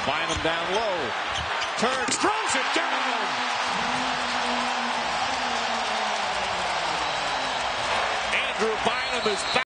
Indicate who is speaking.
Speaker 1: Bynum down low. Turns, throws it down. Andrew Bynum is back.